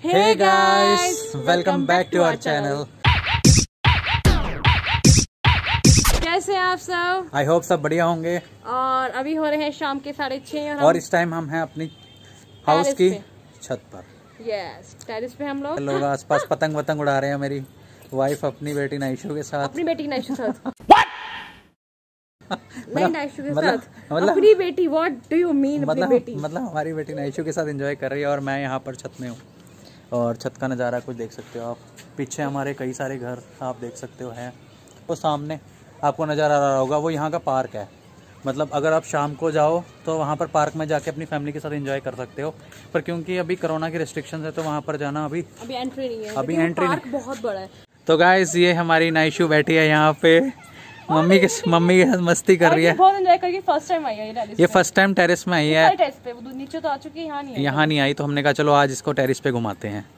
Hey guys, welcome back to our channel. कैसे हैं आप सब? आई होप सब बढ़िया होंगे। और अभी हो रहे हैं शाम के 6:30 और इस टाइम हम हैं अपनी हाउस की छत पर। यस, टेरेस पे हम लोग आसपास पतंग वतंग उड़ा रहे हैं। मेरी वाइफ अपनी बेटी नाइशू के साथ। अपनी बेटी नाइशू के साथ नहीं, नाइशू के साथ अपनी बेटी। What do you mean? मतलब हमारी बेटी नाइशू के साथ एंजॉय कर रही है और मैं यहाँ पर छत में हूँ। और छत का नज़ारा कुछ देख सकते हो आप। पीछे हमारे कई सारे घर आप देख सकते हो हैं। वो सामने आपको नज़र आ रहा होगा, वो यहाँ का पार्क है। मतलब अगर आप शाम को जाओ तो वहाँ पर पार्क में जाके अपनी फैमिली के साथ एंजॉय कर सकते हो। पर क्योंकि अभी कोरोना की रिस्ट्रिक्शन है तो वहाँ पर जाना अभी एंट्री नहीं है। अभी एंट्री पार्क बहुत बड़ा है। तो गाइस ये हमारी नाइशू बैठी है यहाँ पे, मम्मी के साथ मस्ती कर रही है। बहुत एंजॉय करके फर्स्ट टाइम आई है ये फर्स्ट टाइम टेरेस में आई है। टेरेस पे नीचे तो आ चुकी है, यहाँ नहीं आई। तो हमने कहा चलो आज इसको टेरेस पे घुमाते हैं।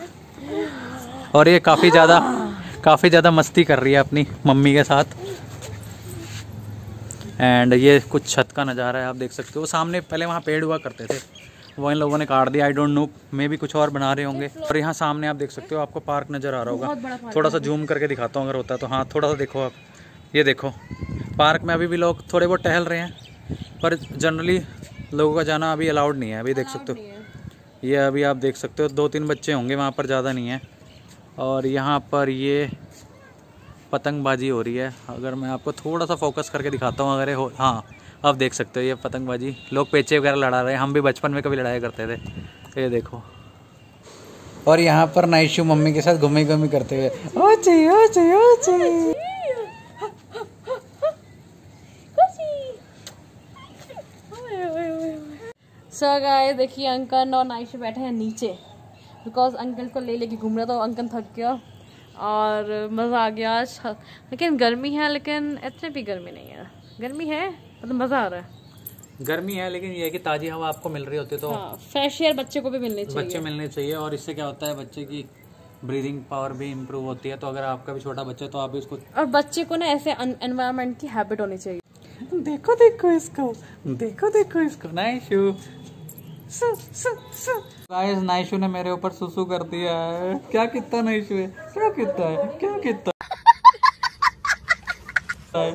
और ये काफ़ी ज़्यादा मस्ती कर रही है अपनी मम्मी के साथ। एंड ये कुछ छत का नज़ारा है, आप देख सकते हो। सामने पहले वहाँ पेड़ हुआ करते थे, वो इन लोगों ने काट दिया। आई डोंट नो, मे भी कुछ और बना रहे होंगे। और यहाँ सामने आप देख सकते हो, आपको पार्क नज़र आ रहा होगा। थोड़ा सा जूम करके दिखाता हूँ अगर होता है तो। हाँ, थोड़ा सा देखो आप, ये देखो पार्क में अभी भी लोग थोड़े बहुत टहल रहे हैं, पर जनरली लोगों का जाना अभी अलाउड नहीं है। अभी देख सकते हो, ये अभी आप देख सकते हो 2-3 बच्चे होंगे वहाँ पर, ज़्यादा नहीं है। और यहाँ पर ये पतंगबाजी हो रही है। अगर मैं आपको थोड़ा सा फोकस करके दिखाता हूँ अगर हो, हाँ आप देख सकते हो ये पतंगबाजी। लोग पेचे वगैरह लड़ा रहे हैं। हम भी बचपन में कभी लड़ाई करते थे, ये देखो। और यहाँ पर नाइशू मम्मी के साथ घूमी करते हुए सो गाइस देखिए, अंकल और नाइशू बैठे हैं नीचे, बिकॉज अंकल को लेके घूम रहा था। अंकल थक गया और मज़ा आ गया आज। लेकिन गर्मी है, लेकिन इतनी भी गर्मी नहीं है। गर्मी है मतलब मज़ा आ रहा है। गर्मी है लेकिन ये है कि ताज़ी हवा आपको मिल रही होती है तो फ्रेश एयर बच्चे को भी मिलनी चाहिए। और इससे क्या होता है, बच्चे की ब्रीदिंग पावर भी इम्प्रूव होती है। तो अगर आपका भी छोटा बच्चा है तो आप भी उसको, और बच्चे को ना ऐसे एनवायरनमेंट की हैबिट होनी चाहिए। देखो इसको नाइशू। गाइस नाइशू ने मेरे ऊपर सुसु कर दिया है। क्या कितना नाइशू है, क्या कितना है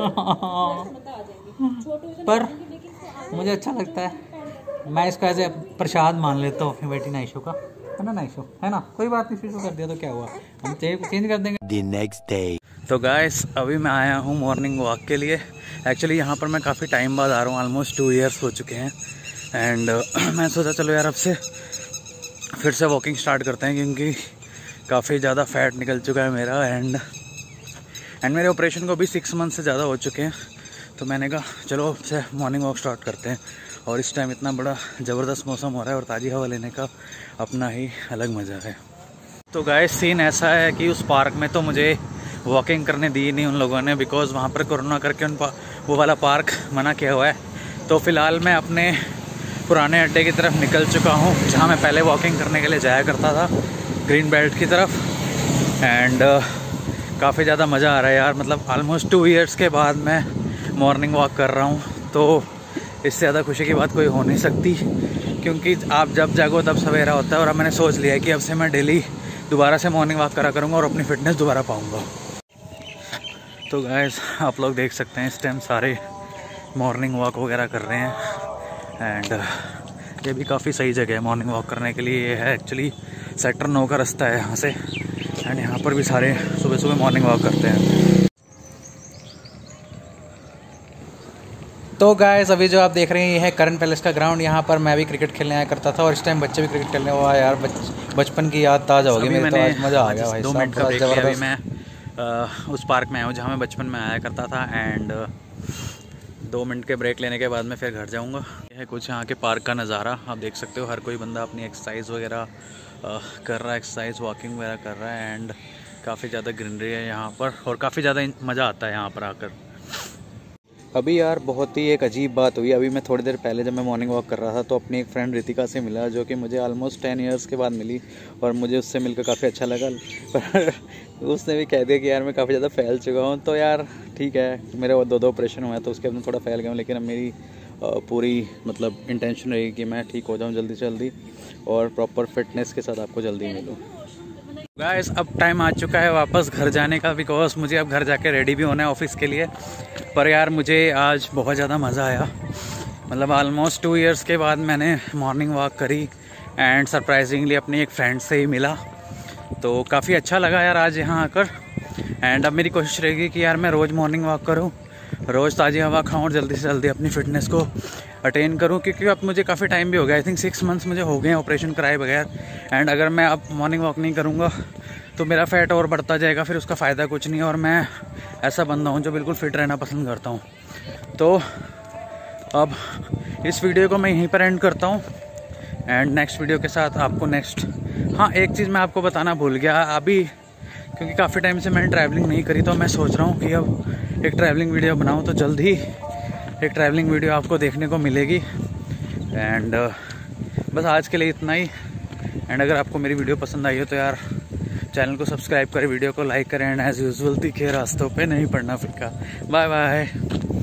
पर मुझे अच्छा लगता है। मैं इसका ऐसे प्रसाद मान लेता हूँ अपनी बेटी नाइशू का, है ना नाइशू, है ना। कोई बात नहीं, शुरू कर दिया तो क्या हुआ, हम चेंज कर देंगे the next day। तो गाइस अभी मैं आया हूँ मॉर्निंग वॉक के लिए। एक्चुअली यहाँ पर मैं काफ़ी टाइम बाद आ रहा हूँ, ऑलमोस्ट 2 ईयर्स हो चुके हैं। एंड मैं सोचा चलो यार अब से फिर से वॉकिंग स्टार्ट करते हैं, क्योंकि काफ़ी ज़्यादा फैट निकल चुका है मेरा। एंड मेरे ऑपरेशन को भी 6 मंथ से ज़्यादा हो चुके हैं। तो मैंने कहा चलो अब से मॉर्निंग वॉक स्टार्ट करते हैं। और इस टाइम इतना बड़ा ज़बरदस्त मौसम हो रहा है और ताज़ी हवा लेने का अपना ही अलग मज़ा है। तो गाइस सीन ऐसा है कि उस पार्क में तो मुझे वॉकिंग करने दी नहीं उन लोगों ने, बिकॉज़ वहाँ पर कोरोना करके वो वाला पार्क मना किया हुआ है। तो फ़िलहाल मैं अपने पुराने अड्डे की तरफ निकल चुका हूँ, जहाँ मैं पहले वॉकिंग करने के लिए जाया करता था, ग्रीन बेल्ट की तरफ। एंड काफ़ी ज़्यादा मज़ा आ रहा है यार। मतलब ऑलमोस्ट 2 ईयर्स के बाद मैं मॉर्निंग वॉक कर रहा हूँ, तो इससे ज़्यादा खुशी की बात कोई हो नहीं सकती। क्योंकि आप जब जागो तब सवेरा होता है। और अब मैंने सोच लिया है कि अब से मैं डेली दोबारा से मॉर्निंग वॉक करा करूँगा और अपनी फ़िटनेस दोबारा पाऊँगा। तो गाइस आप लोग देख सकते हैं इस टाइम सारे मॉर्निंग वॉक वगैरह कर रहे हैं। एंड ये भी काफ़ी सही जगह है मॉर्निंग वॉक करने के लिए। ये है एक्चुअली सेक्टर 9 का रास्ता है यहाँ से। एंड यहाँ पर भी सारे सुबह सुबह मॉर्निंग वॉक करते हैं। तो गाइस अभी जो आप देख रहे हैं ये है करण पैलेस का ग्राउंड। यहाँ पर मैं भी क्रिकेट खेलने आया करता था और इस टाइम बच्चे भी क्रिकेट खेलने हुआ यार। बचपन की याद ताज़ा होगी मेरे तो आज मज़ा आ गया भाई। 2 मिनट का ब्रेक लिया। अभी मैं उस पार्क में आया हूँ जहाँ मैं बचपन में आया करता था। एंड 2 मिनट के ब्रेक लेने के बाद मैं फिर घर जाऊँगा। यह है कुछ यहाँ के पार्क का नज़ारा, आप देख सकते हो। हर कोई बंदा अपनी एक्सरसाइज वगैरह कर रहा है, एक्सरसाइज वॉकिंग वगैरह कर रहा है। एंड काफ़ी ज़्यादा ग्रीनरी है यहाँ पर और काफ़ी ज़्यादा मज़ा आता है यहाँ पर आकर। अभी यार बहुत ही एक अजीब बात हुई। अभी मैं थोड़ी देर पहले जब मैं मॉर्निंग वॉक कर रहा था तो अपनी एक फ्रेंड रितिका से मिला, जो कि मुझे ऑलमोस्ट 10 ईयर्स के बाद मिली। और मुझे उससे मिलकर काफ़ी अच्छा लगा। पर उसने भी कह दिया कि यार मैं काफ़ी ज़्यादा फैल चुका हूँ। तो यार ठीक है, मेरे 2 ऑपरेशन हुए हैं तो उसके अंदर थोड़ा फैल गया हूँ, लेकिन अब मेरी पूरी मतलब इंटेंशन रहेगी कि मैं ठीक हो जाऊँ जल्दी से जल्दी और प्रॉपर फिटनेस के साथ आपको जल्दी मिलूँ। गाइस अब टाइम आ चुका है वापस घर जाने का, बिकॉज मुझे अब घर जाके रेडी भी होना है ऑफिस के लिए। पर यार मुझे आज बहुत ज़्यादा मज़ा आया, मतलब ऑलमोस्ट 2 इयर्स के बाद मैंने मॉर्निंग वॉक करी एंड सरप्राइजिंगली अपनी एक फ्रेंड से ही मिला, तो काफ़ी अच्छा लगा यार आज यहाँ आकर। एंड अब मेरी कोशिश रहेगी कि यार मैं रोज़ मॉर्निंग वॉक करूँ, रोज़ ताज़ी हवा खाऊँ और जल्दी से जल्दी अपनी फ़िटनेस को अटेन करूँ, क्योंकि अब मुझे काफ़ी टाइम भी हो गया, आई थिंक 6 मंथ्स मुझे हो गए हैं ऑपरेशन कराए बगैर। एंड अगर मैं अब मॉर्निंग वॉक नहीं करूँगा तो मेरा फैट और बढ़ता जाएगा, फिर उसका फ़ायदा कुछ नहीं है। और मैं ऐसा बंदा हूँ जो बिल्कुल फ़िट रहना पसंद करता हूँ। तो अब इस वीडियो को मैं यहीं पर एंड करता हूँ एंड नेक्स्ट वीडियो के साथ आपको हाँ एक चीज़ मैं आपको बताना भूल गया अभी, क्योंकि काफ़ी टाइम से मैंने ट्रैवलिंग नहीं करी, तो मैं सोच रहा हूँ कि अब एक ट्रैवलिंग वीडियो बनाऊँ, तो जल्द ही एक ट्रैवलिंग वीडियो आपको देखने को मिलेगी। एंड बस आज के लिए इतना ही। एंड अगर आपको मेरी वीडियो पसंद आई हो तो यार चैनल को सब्सक्राइब करें, वीडियो को लाइक करें एंड एज़ यूजुअल तीखे रास्तों पे नहीं पड़ना फीका। Bye bye.